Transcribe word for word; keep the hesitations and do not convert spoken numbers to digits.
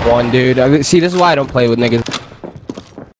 one, dude. I, see, this is why I don't play with niggas.